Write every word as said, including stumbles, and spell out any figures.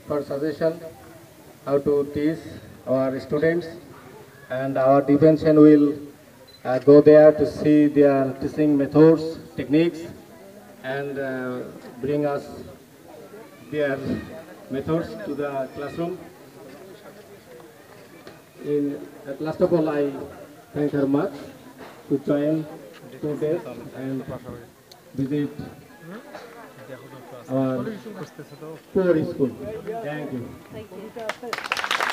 for suggestion how to teach our students, and our defension will uh, go there to see their teaching methods, techniques, and uh, bring us their methods to the classroom. In, at last of all, I thank her much to join two days and visit our poor school. Thank you.